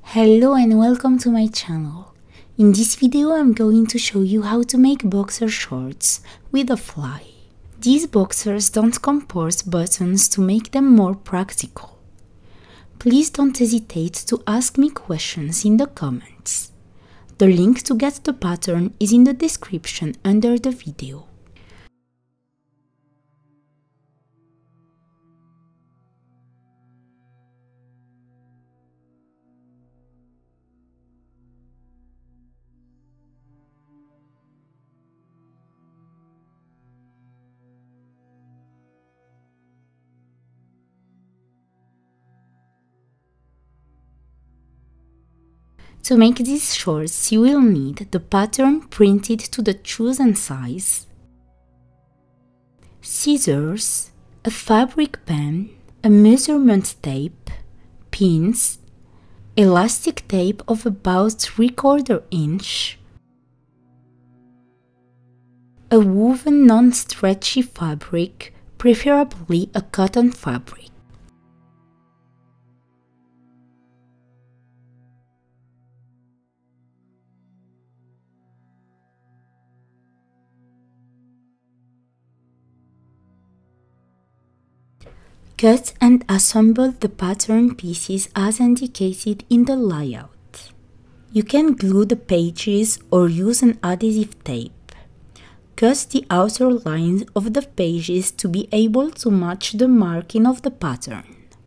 Hello and welcome to my channel. In this video I'm going to show you how to make boxer shorts with a fly. These boxers don't compose buttons to make them more practical. Please don't hesitate to ask me questions in the comments. The link to get the pattern is in the description under the video. To make these shorts, you will need the pattern printed to the chosen size, scissors, a fabric pen, a measurement tape, pins, elastic tape of about 3/4 inch, a woven non-stretchy fabric, preferably a cotton fabric. Cut and assemble the pattern pieces as indicated in the layout. You can glue the pages or use an adhesive tape. Cut the outer lines of the pages to be able to match the marking of the pattern.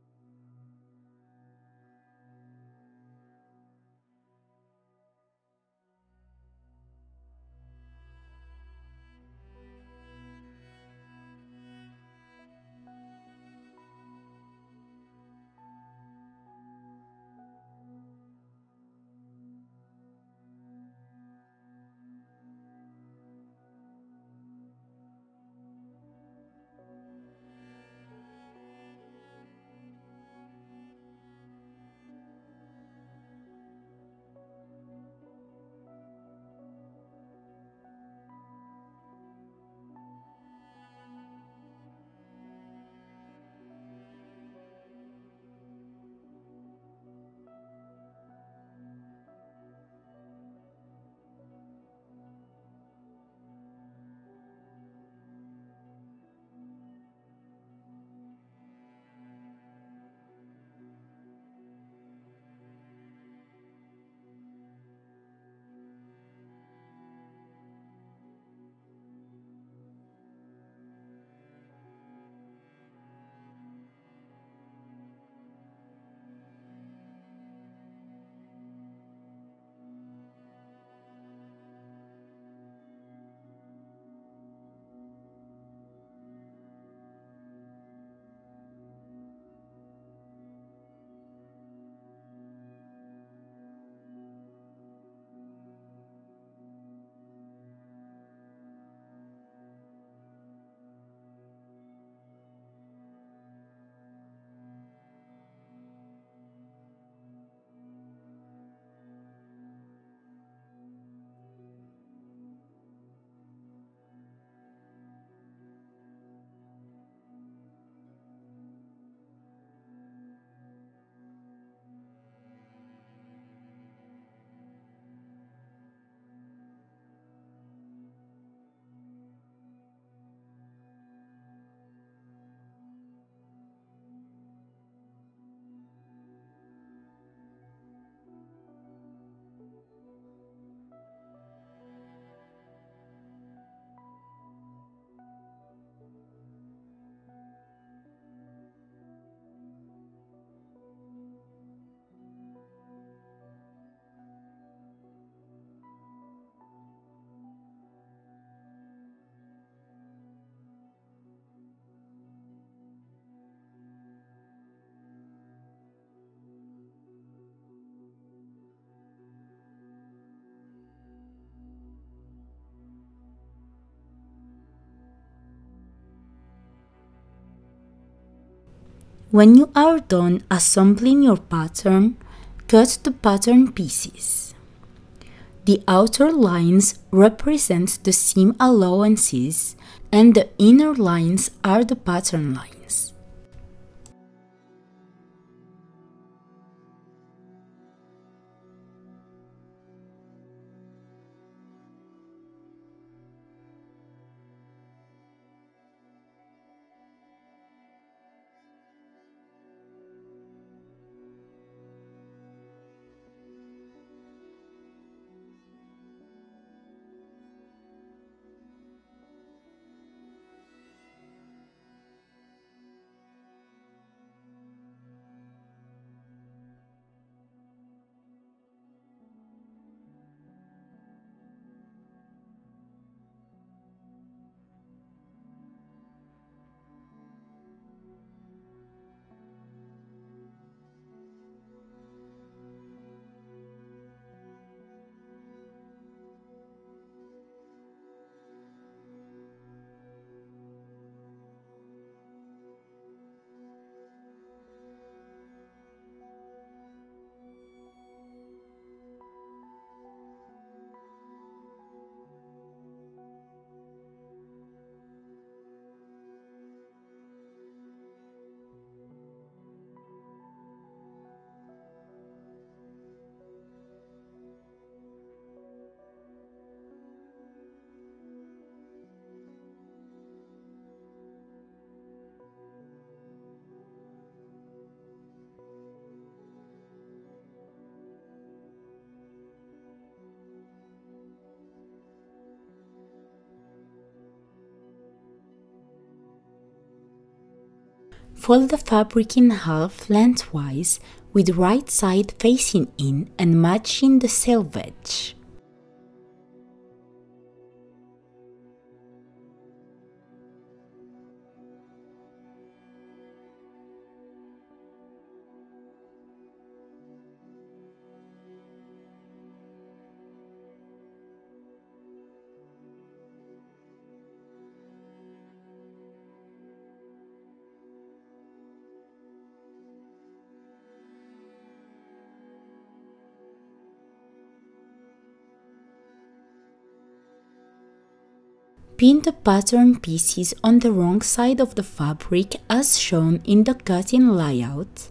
When you are done assembling your pattern, cut the pattern pieces. The outer lines represent the seam allowances and the inner lines are the pattern lines. Fold the fabric in half lengthwise with right side facing in and matching the selvage. Pin the pattern pieces on the wrong side of the fabric as shown in the cutting layout.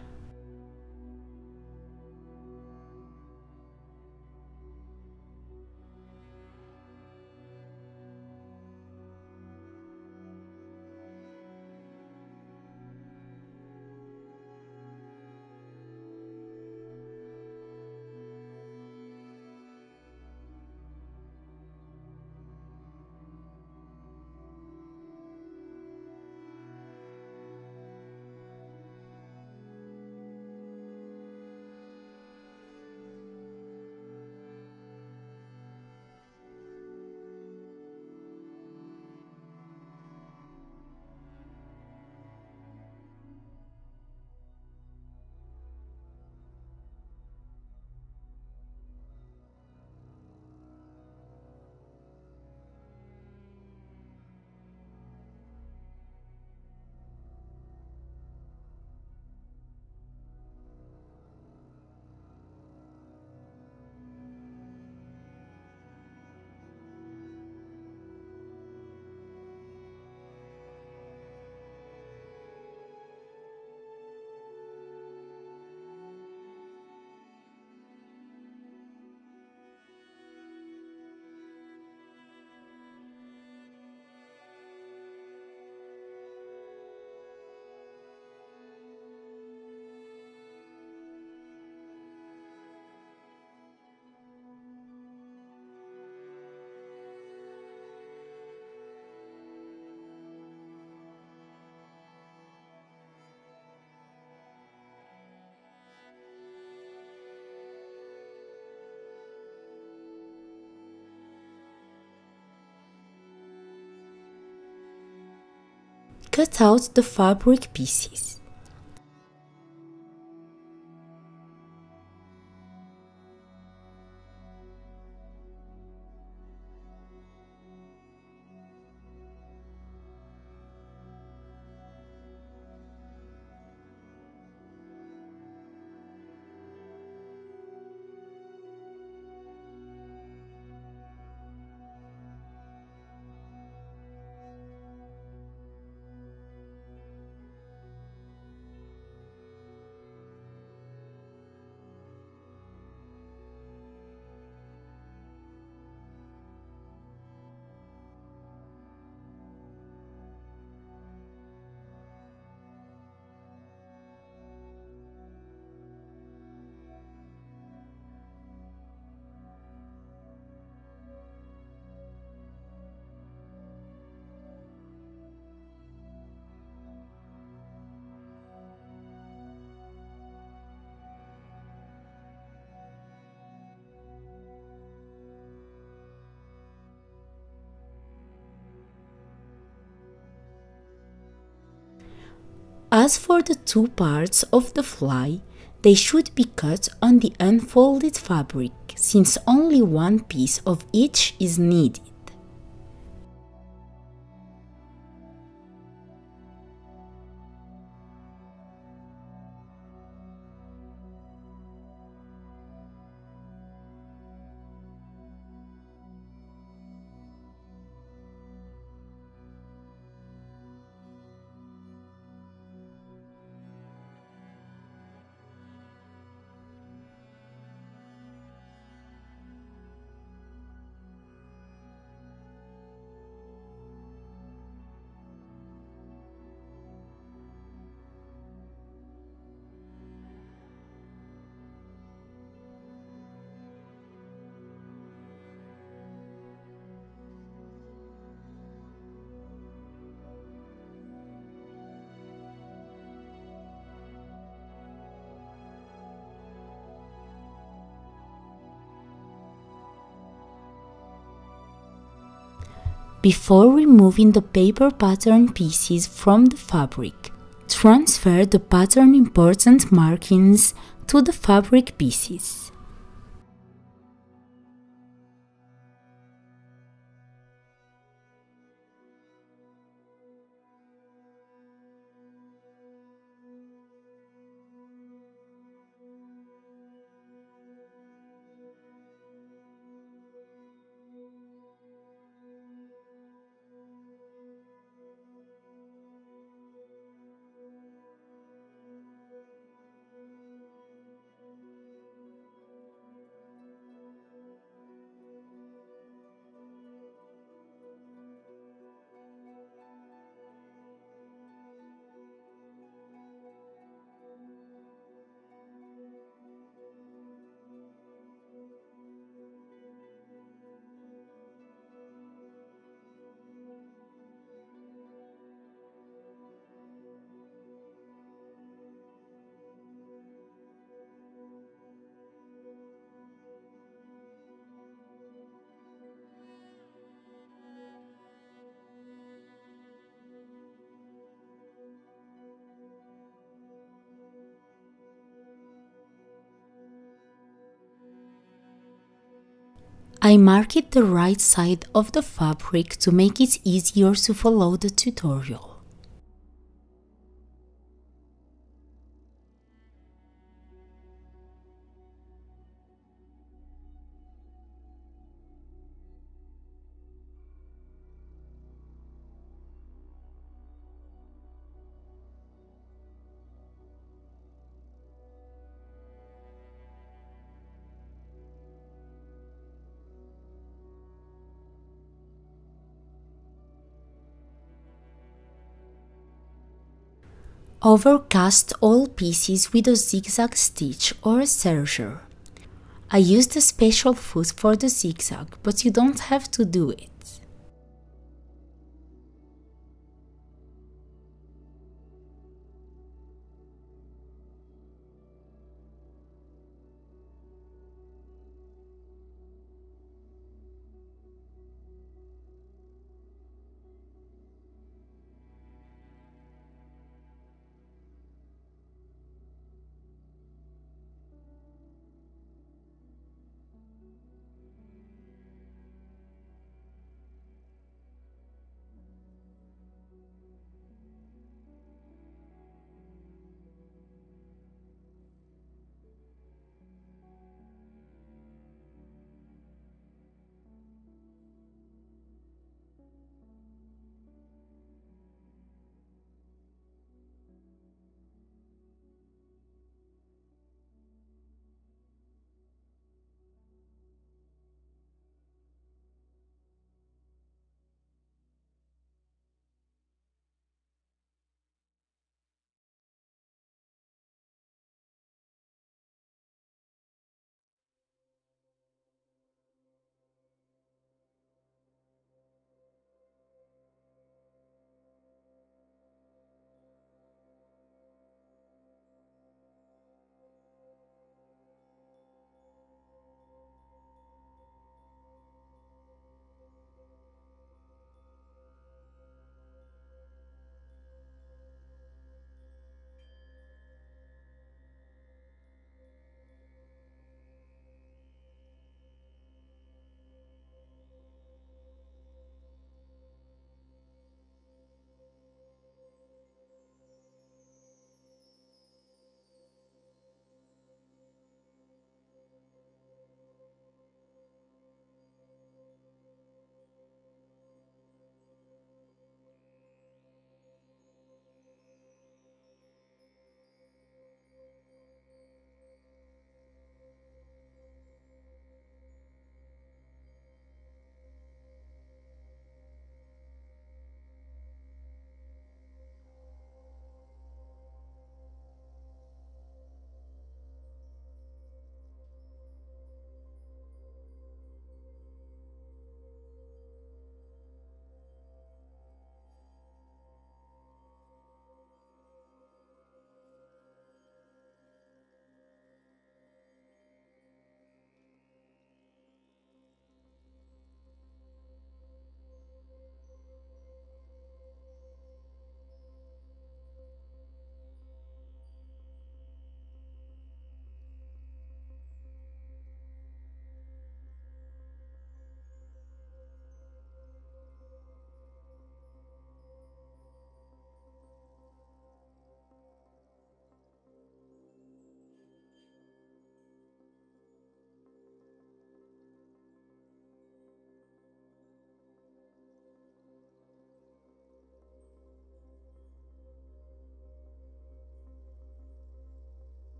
Cut out the fabric pieces. As for the two parts of the fly, they should be cut on the unfolded fabric, since only one piece of each is needed. Before removing the paper pattern pieces from the fabric, transfer the pattern important markings to the fabric pieces. I marked the right side of the fabric to make it easier to follow the tutorial. Overcast all pieces with a zigzag stitch or a serger. I used a special foot for the zigzag, but you don't have to do it.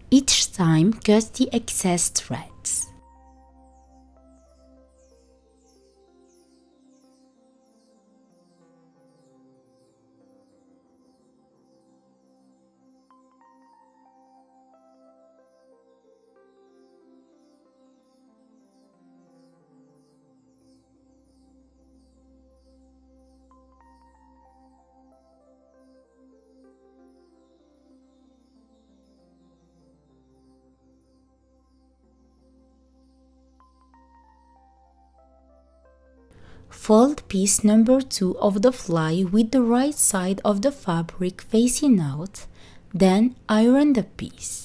Each time, cut the excess threads. Fold piece number 2 of the fly with the right side of the fabric facing out, then iron the piece.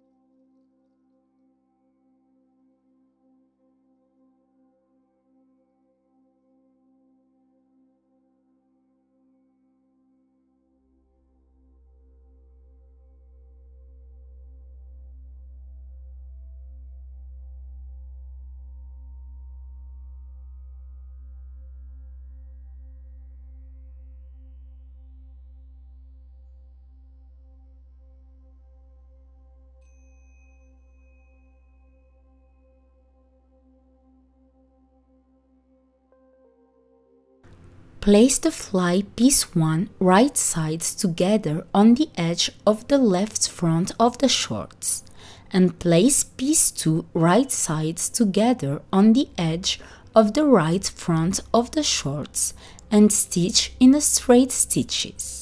Place the fly piece 1 right sides together on the edge of the left front of the shorts, and place piece 2 right sides together on the edge of the right front of the shorts and stitch in a straight stitches.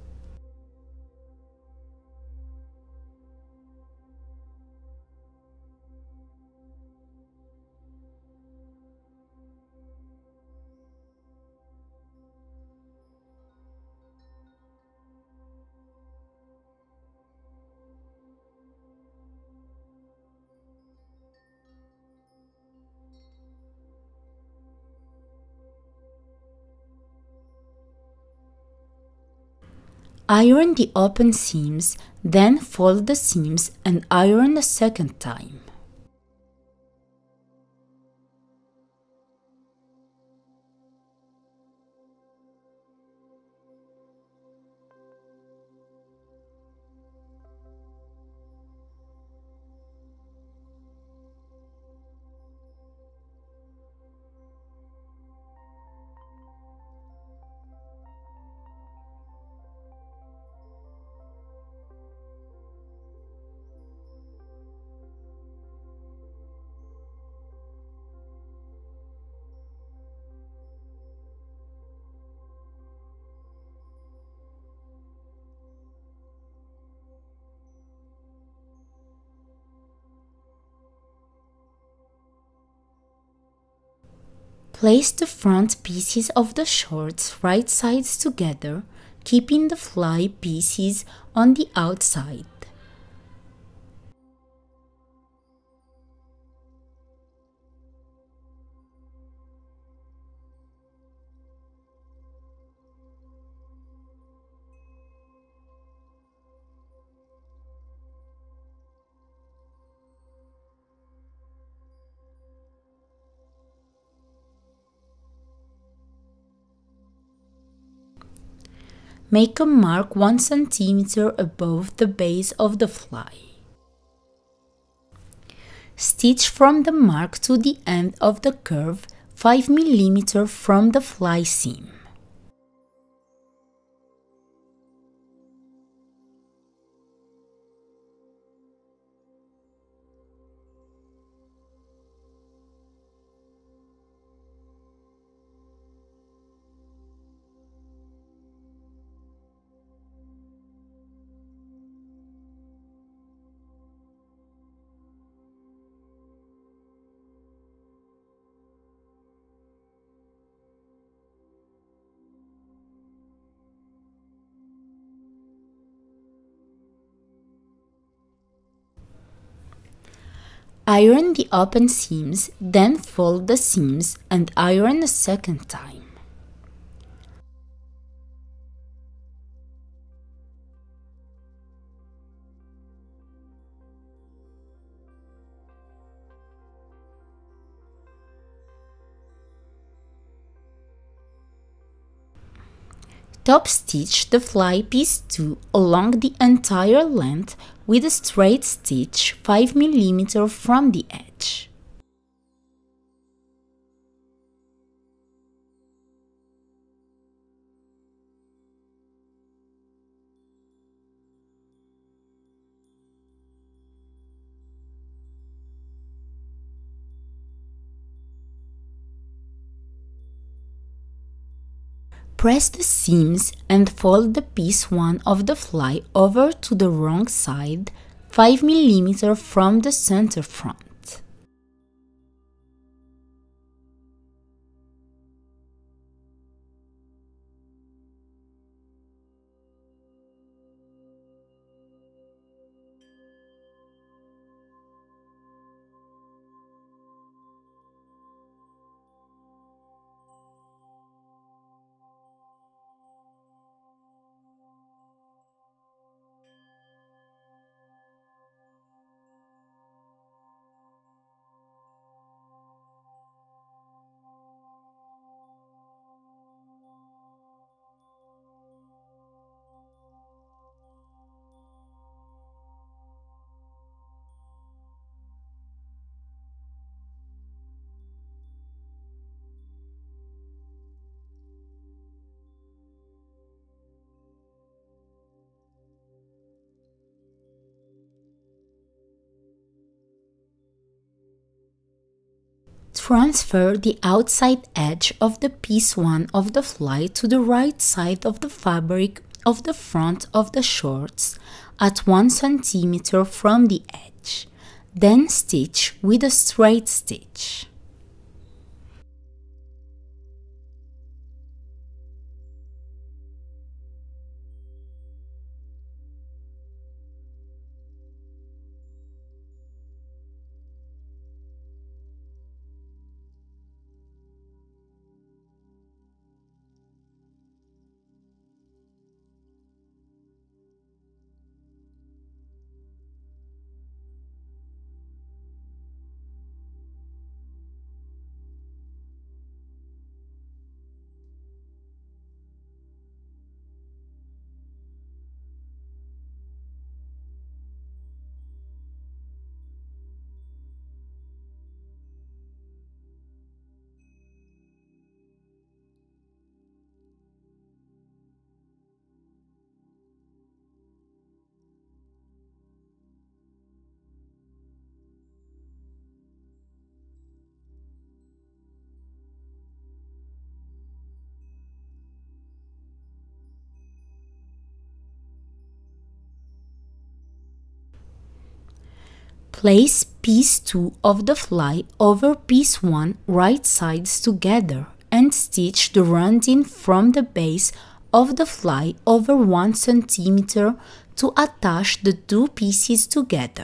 Iron the open seams, then fold the seams and iron a second time. Place the front pieces of the shorts right sides together, keeping the fly pieces on the outside. Make a mark 1 cm above the base of the fly. Stitch from the mark to the end of the curve 5 mm from the fly seam. Iron the open seams, then fold the seams and iron a second time. Top stitch the fly piece 2 along the entire length with a straight stitch 5 mm from the edge. Press the seams and fold the piece 1 of the fly over to the wrong side 5 mm from the center front. Transfer the outside edge of the piece 1 of the fly to the right side of the fabric of the front of the shorts at 1 cm from the edge. Then stitch with a straight stitch. Place piece 2 of the fly over piece 1 right sides together and stitch the rondin from the base of the fly over 1 cm to attach the 2 pieces together.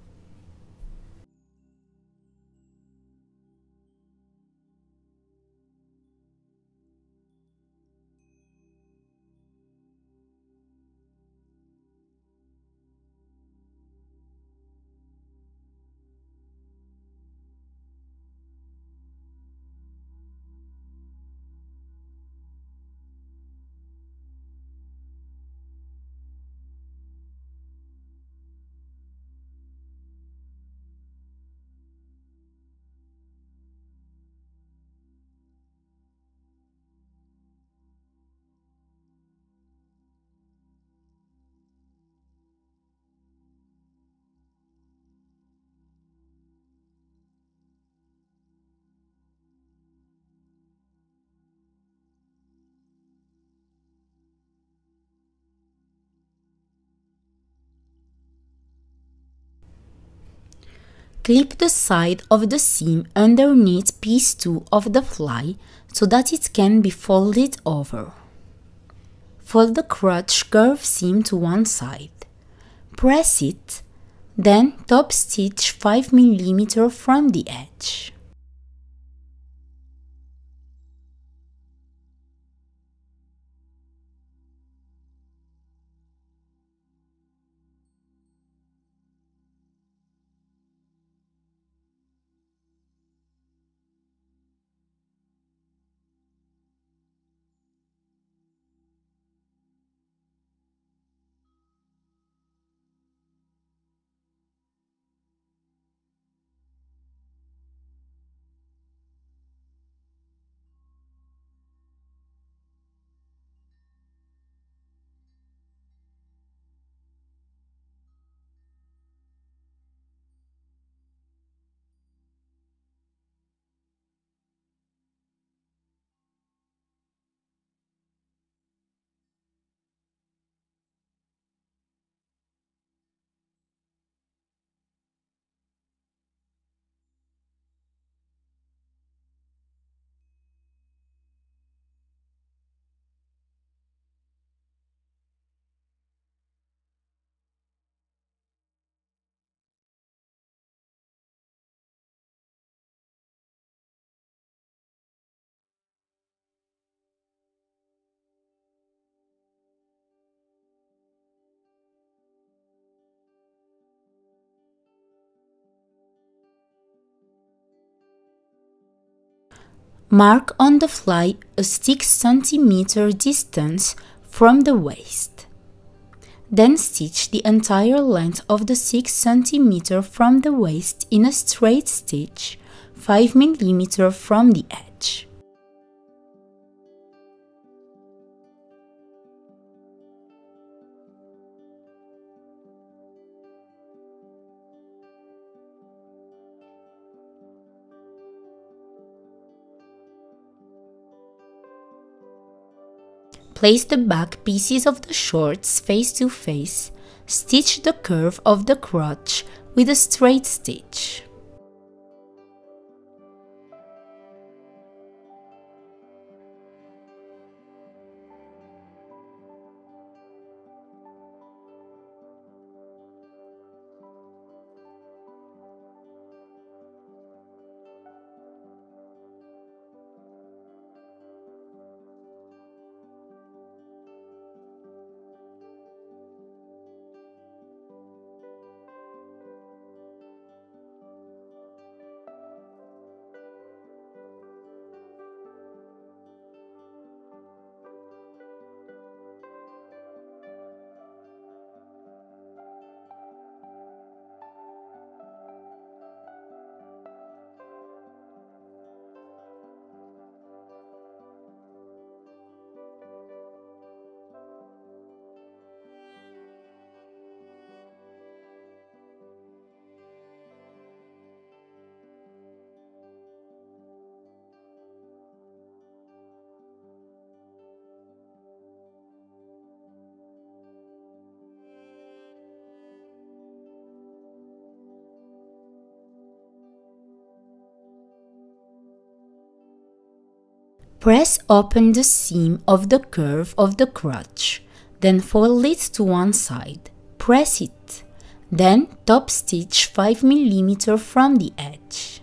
Clip the side of the seam underneath piece 2 of the fly so that it can be folded over. Fold the crotch curve seam to one side. Press it, then top stitch 5 mm from the edge. Mark on the fly a 6 cm distance from the waist. Then stitch the entire length of the 6 cm from the waist in a straight stitch, 5 mm from the edge. Place the back pieces of the shorts face to face. Stitch the curve of the crotch with a straight stitch. Press open the seam of the curve of the crotch, then fold it to one side. Press it. Then top stitch 5 mm from the edge.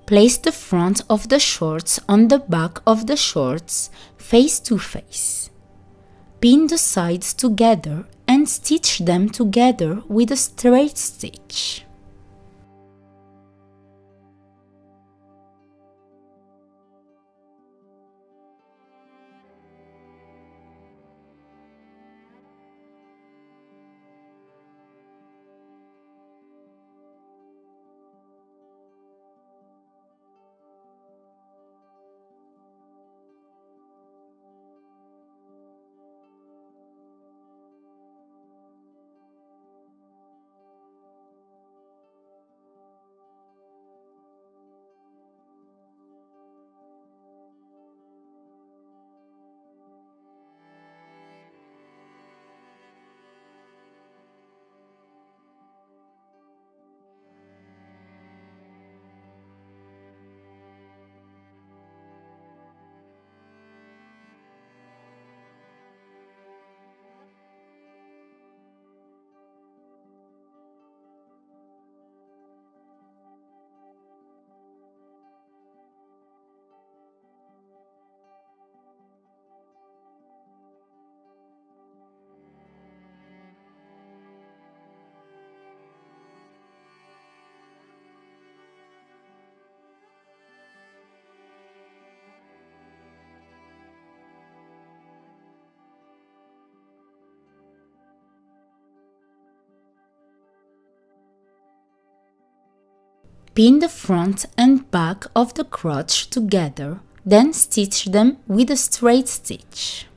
Place the front of the shorts on the back of the shorts face to face. Pin the sides together and stitch them together with a straight stitch. Pin the front and back of the crotch together, then stitch them with a straight stitch.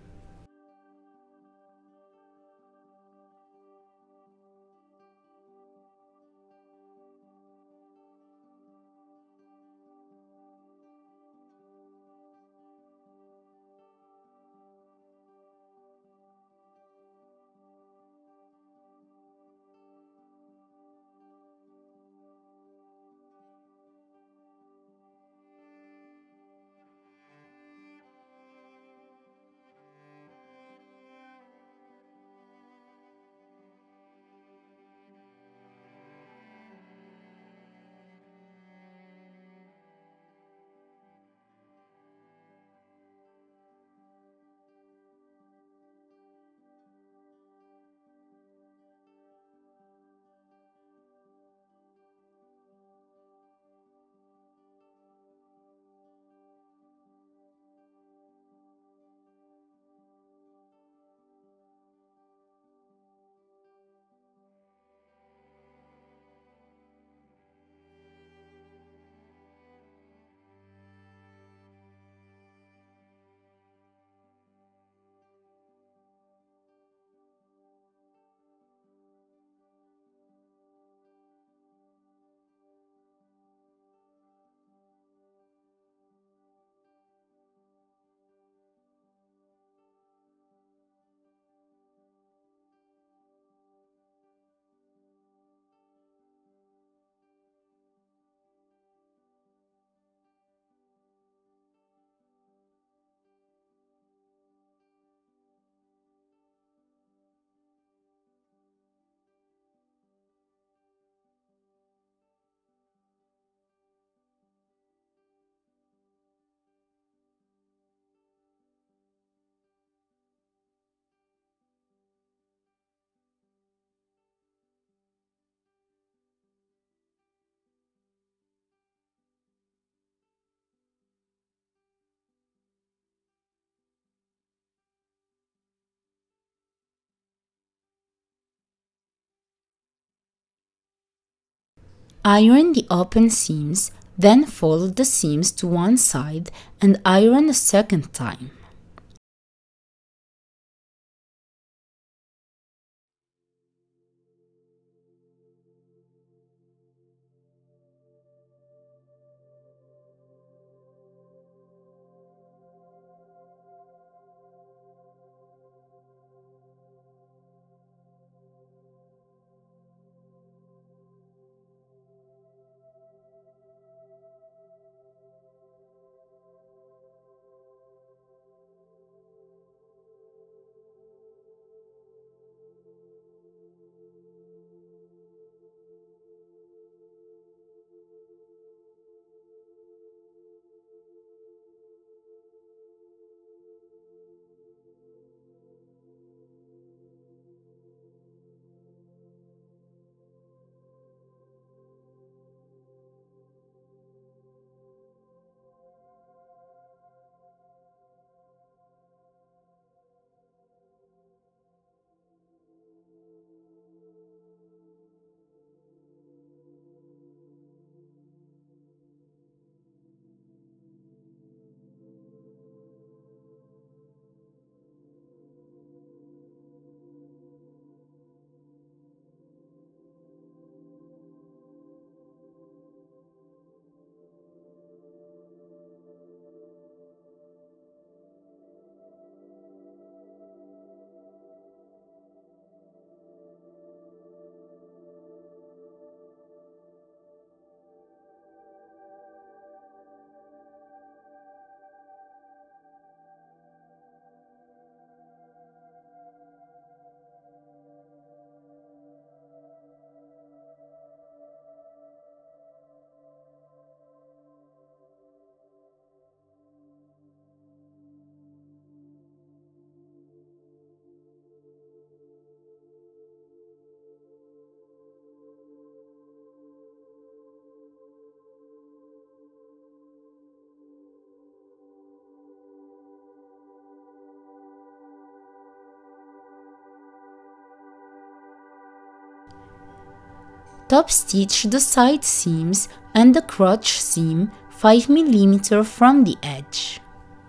Iron the open seams, then fold the seams to one side and iron a second time. Top stitch the side seams and the crotch seam 5 mm from the edge.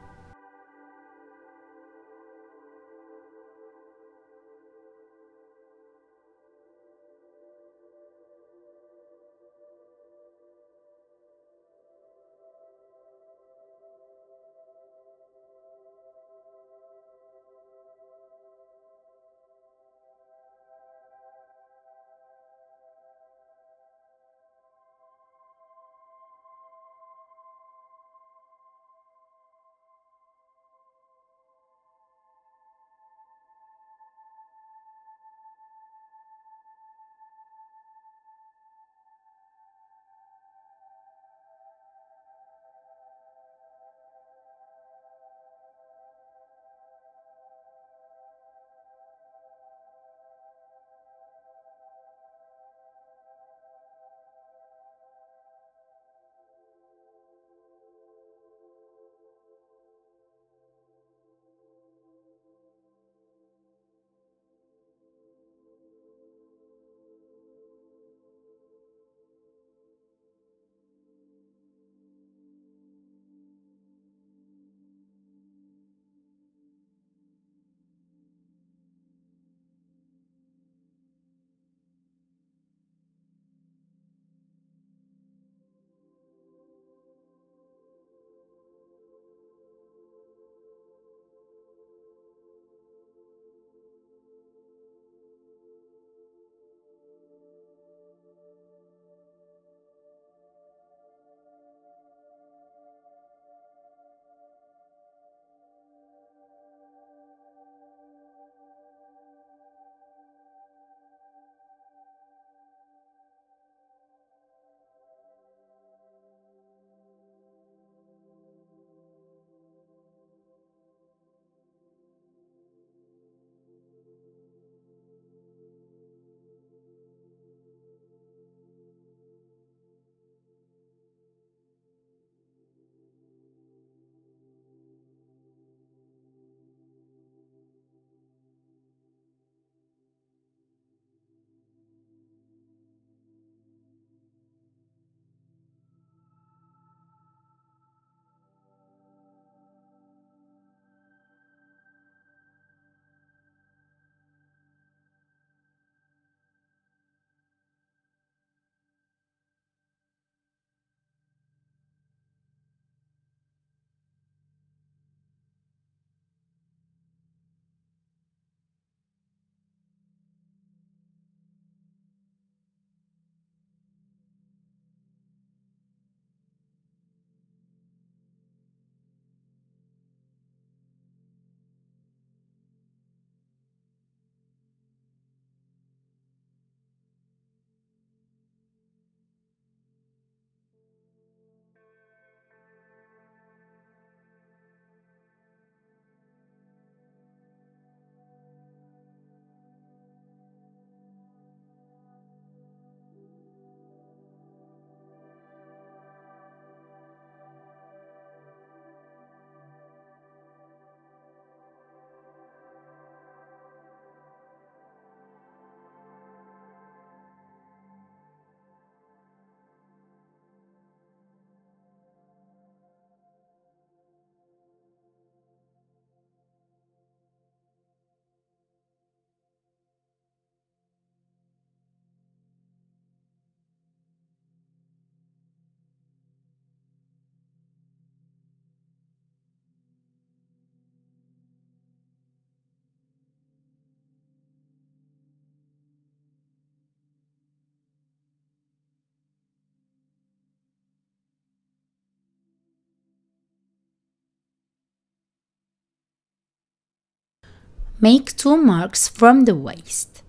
Make two marks from the waist.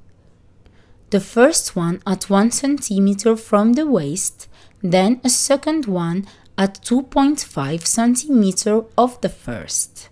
The first one at 1 cm from the waist, then a second one at 2.5 cm of the first.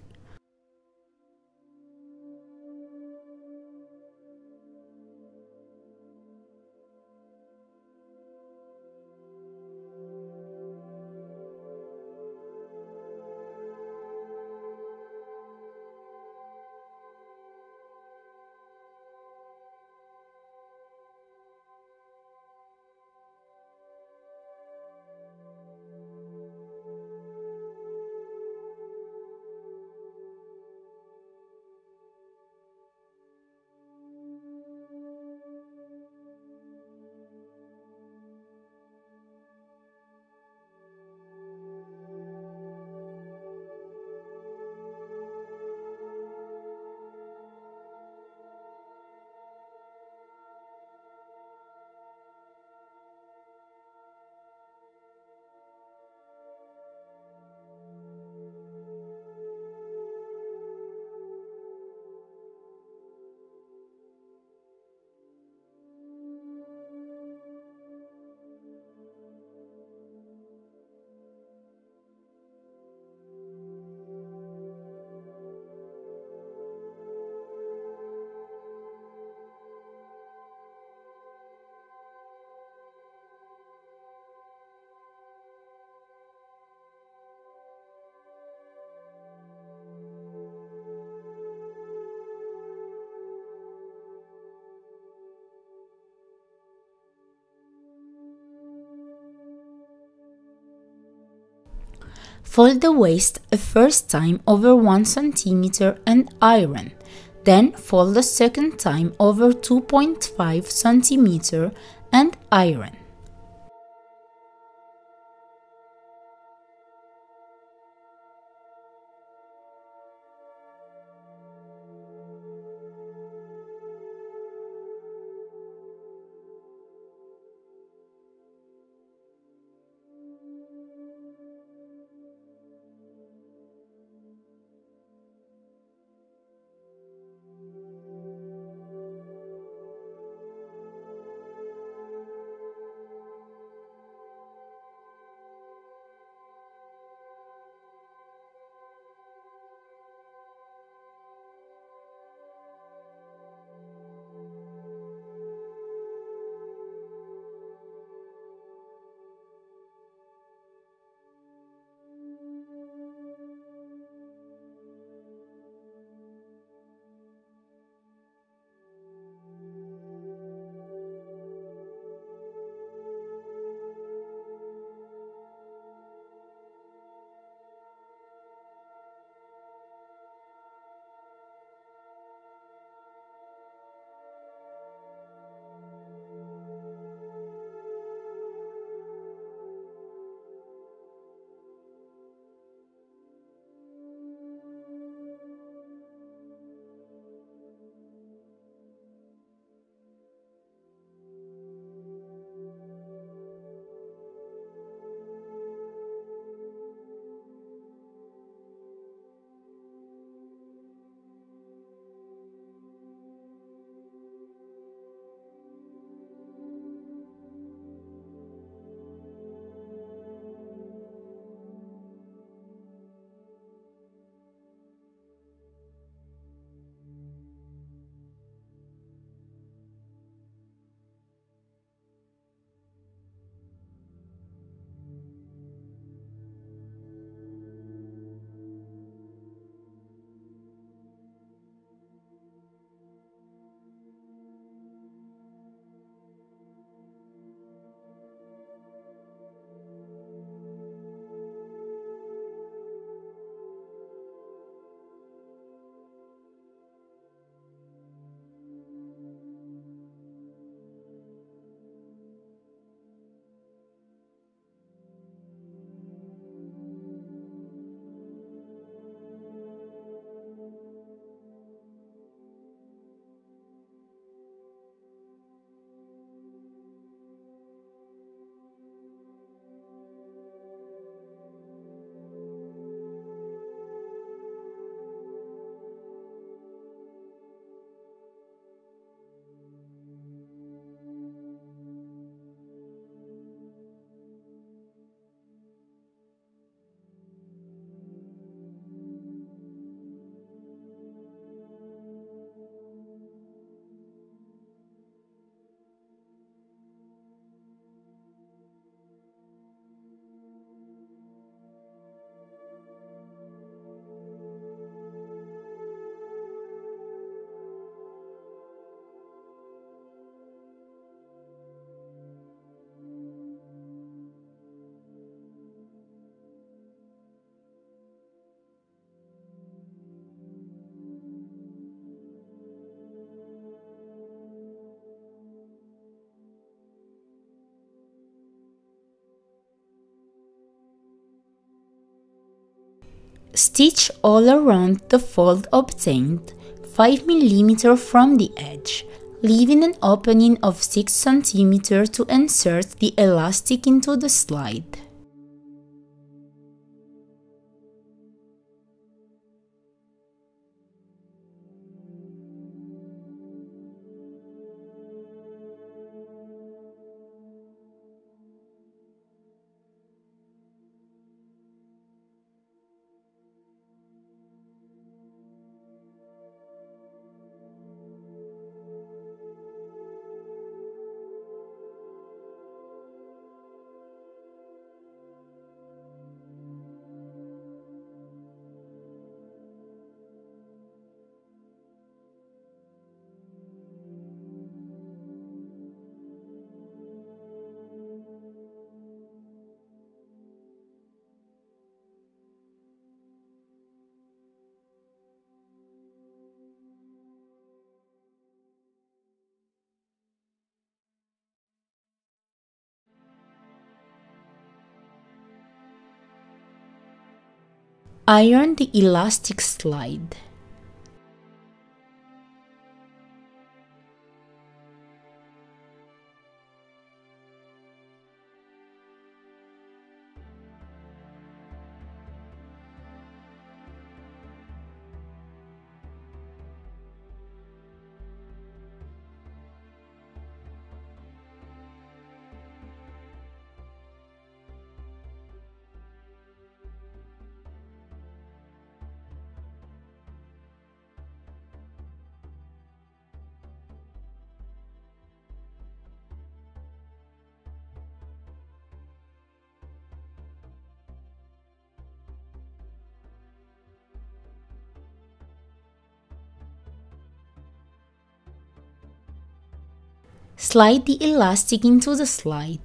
Fold the waist a first time over 1 cm and iron. Then fold a second time over 2.5 cm and iron. Stitch all around the fold obtained 5 mm from the edge, leaving an opening of 6 cm to insert the elastic into the slide. Iron the elastic slide. Slide the elastic into the slide.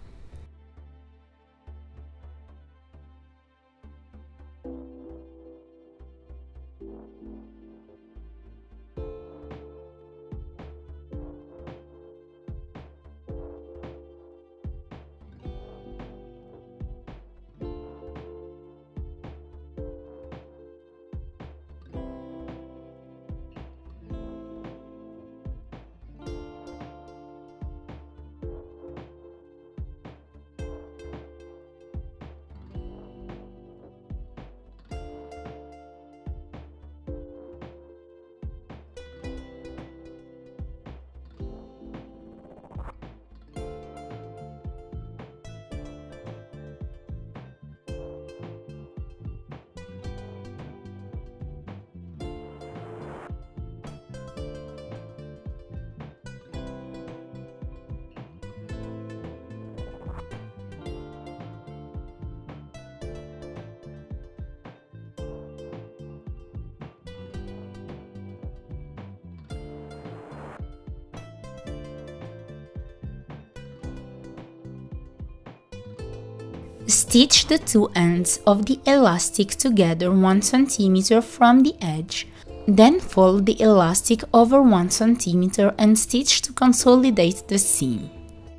Stitch the two ends of the elastic together 1 cm from the edge, then fold the elastic over 1 cm and stitch to consolidate the seam.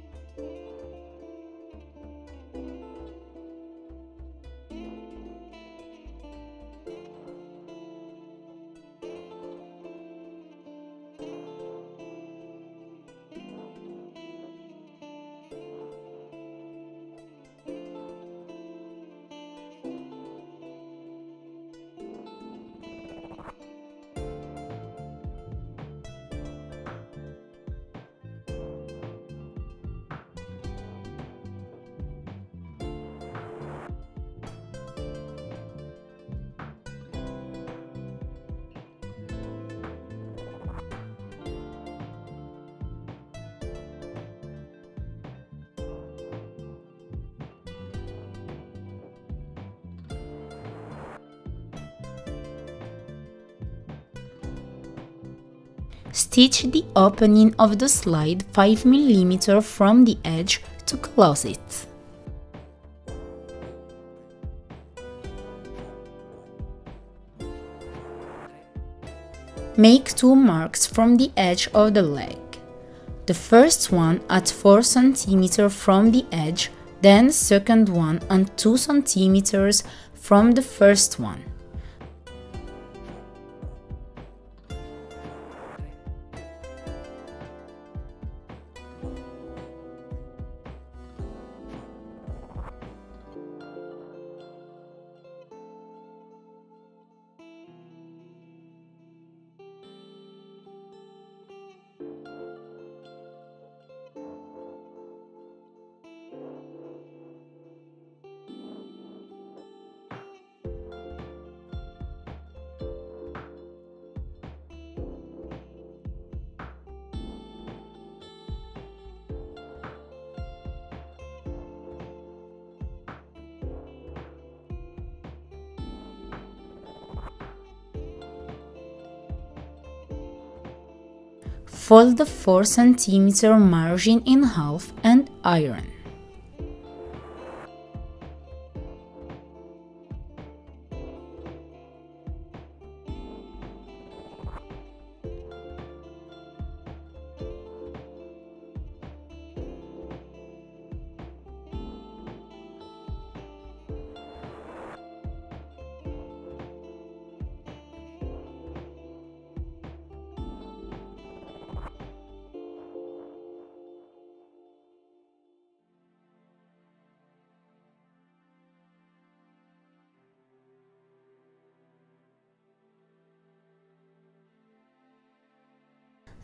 Stitch the opening of the slide 5 mm from the edge to close it. Make 2 marks from the edge of the leg. The first one at 4 cm from the edge, then second one at 2 cm from the first one. Fold the 4 cm margin in half and iron.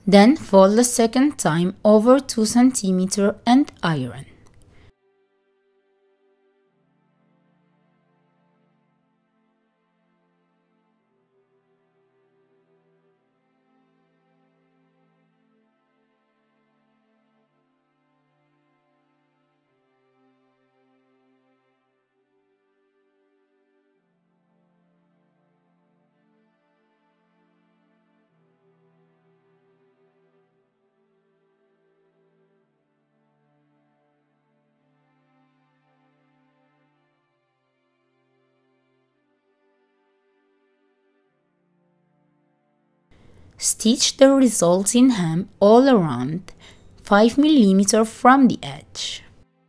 Then fold the second time over 2 cm and iron. Stitch the resulting hem all around 5 mm from the edge.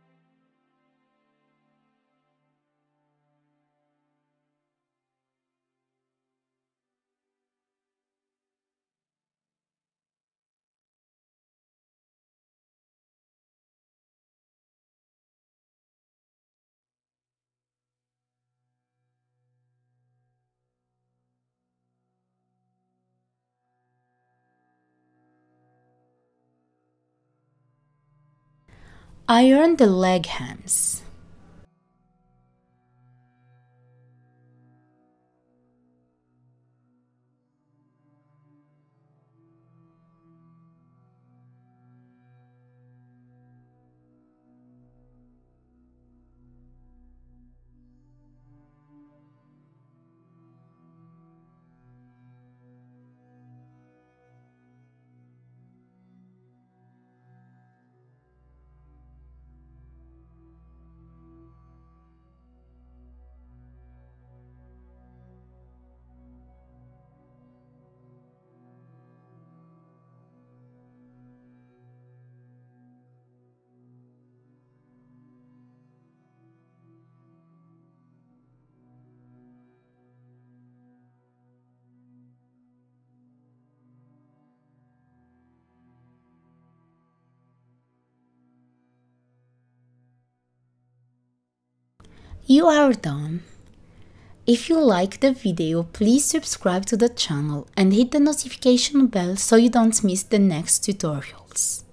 Iron the leg hems. You are done. If you like the video, please subscribe to the channel and hit the notification bell so you don't miss the next tutorials.